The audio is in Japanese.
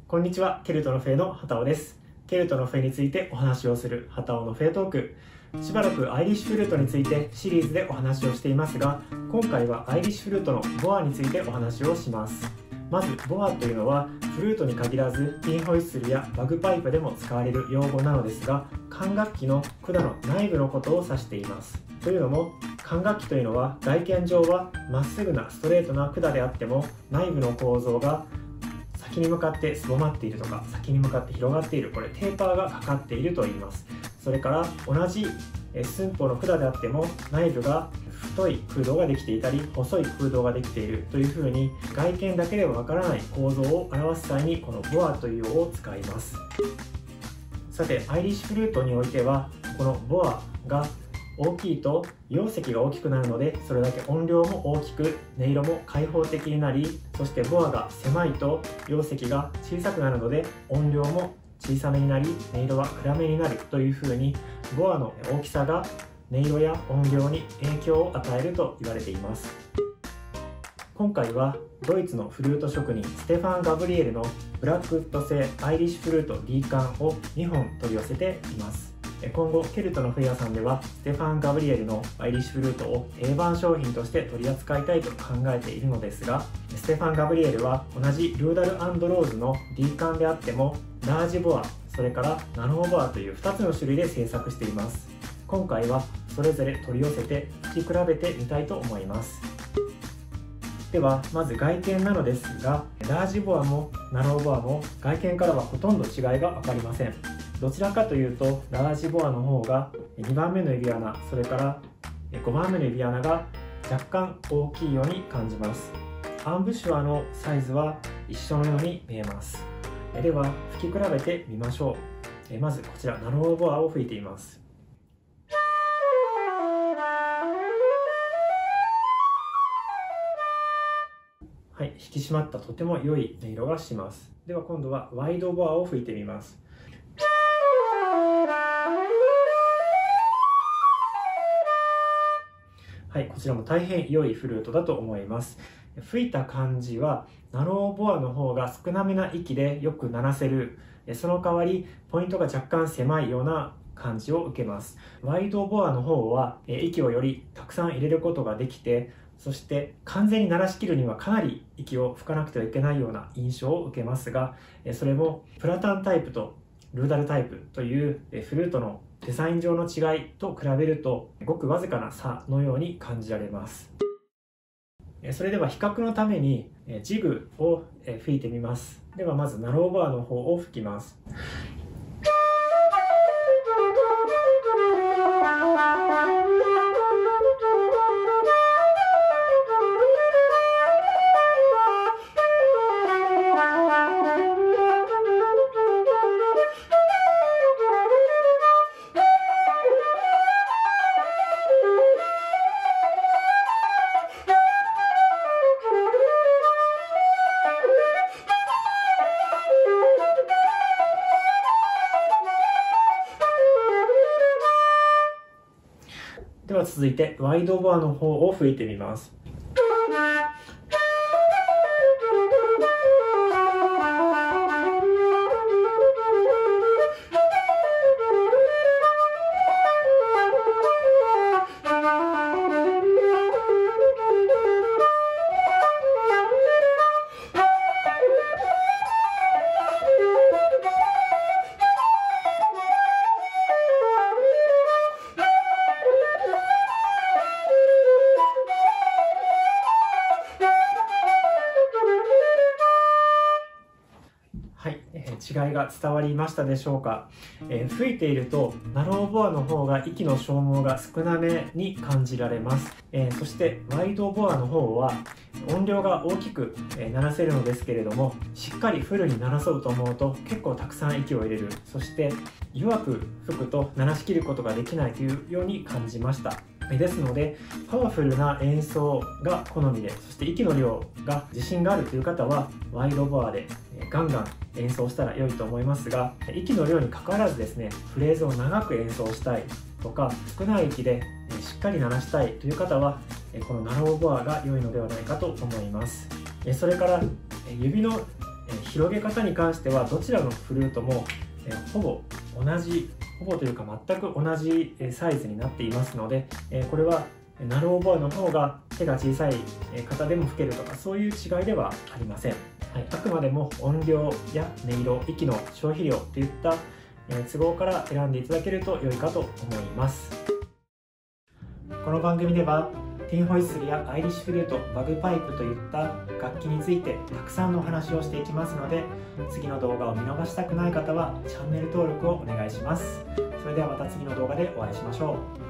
こんにちは、ケルトのフェの畑尾です。ケルトのフェについてお話をする畑尾のフェトーク。しばらくアイリッシュフルートについてシリーズでお話をしていますが、今回はアイリッシュフルートのボアについてお話をします。まずボアというのはフルートに限らずティンホイッスルやバグパイプでも使われる用語なのですが、管楽器の管の内部のことを指しています。というのも管楽器というのは外見上はまっすぐなストレートな管であっても、内部の構造が先に向かってすぼまっているとか先に向かって広がっている、これテーパーがかかっていると言います。それから同じ寸法の管であっても内部が太い空洞ができていたり細い空洞ができているというふうに、外見だけではわからない構造を表す際にこのボアという用を使います。さてアイリッシュフルートにおいてはこのボアが大きいと容積が大きくなるので、それだけ音量も大きく音色も開放的になり、そしてボアが狭いと容積が小さくなるので音量も小さめになり音色は暗めになるというふうに、ボアの大きさが音色や音量に影響を与えると言われています。今回はドイツのフルート職人ステファン・ガブリエルのブラックウッド製アイリッシュフルート D 管を2本取り寄せています。今後ケルトのフェアさんではステファン・ガブリエルのアイリッシュフルートを定番商品として取り扱いたいと考えているのですが、ステファン・ガブリエルは同じルーダル&ローズの D 管であってもラージボア、それからナノボアという2つの種類で製作しています。今回はそれぞれ取り寄せて聴き比べてみたいと思います。ではまず外見なのですが、ラージボアもナノボアも外見からはほとんど違いが分かりません。どちらかというとラージボアの方が2番目の指穴、それから5番目の指穴が若干大きいように感じます。アンブシュアのサイズは一緒のように見えます。では吹き比べてみましょう。まずこちらナノボアを吹いてみます。はい、引き締まったとても良い音色がします。では今度はワイドボアを吹いてみます。はい、こちらも大変良いフルートだと思います。吹いた感じはナノボアの方が少なめな息でよく鳴らせる、その代わりポイントが若干狭いような感じを受けます。ワイドボアの方は息をよりたくさん入れることができて、そして完全に鳴らしきるにはかなり息を吹かなくてはいけないような印象を受けますが、それもプラタンタイプとルーダルタイプというフルートのデザイン上の違いと比べるとごくわずかな差のように感じられます。それでは比較のためにジグを吹いてみます。ではまずナノボアの方を吹きます。では続いてワイドボアの方を吹いてみます。違いが伝わりましたでしょうか。吹いているとナノボアの方が息の消耗が少なめに感じられます。そしてワイドボアの方は音量が大きく鳴らせるのですけれども、しっかりフルに鳴らそうと思うと結構たくさん息を入れる、そして弱く吹くと鳴らしきることができないというように感じました。ですのでパワフルな演奏が好みで、そして息の量が自信があるという方はワイドボアでガンガン演奏したら良いと思いますが、息の量にかかわらずですね、フレーズを長く演奏したいとか少ない息でしっかり鳴らしたいという方はこのナノボアが良いのではないかと思います。それから指の広げ方に関してはどちらのフルートもほぼというか全く同じサイズになっていますので、これはナローボアの方が手が小さい方でも吹けるとかそういう違いではありません。はい、あくまでも音量や音色、息の消費量といった都合から選んでいただけると良いかと思います。この番組ではティンホイッスルやアイリッシュフルート、バグパイプといった楽器についてたくさんのお話をしていきますので、次の動画を見逃したくない方はチャンネル登録をお願いします。それではまた次の動画でお会いしましょう。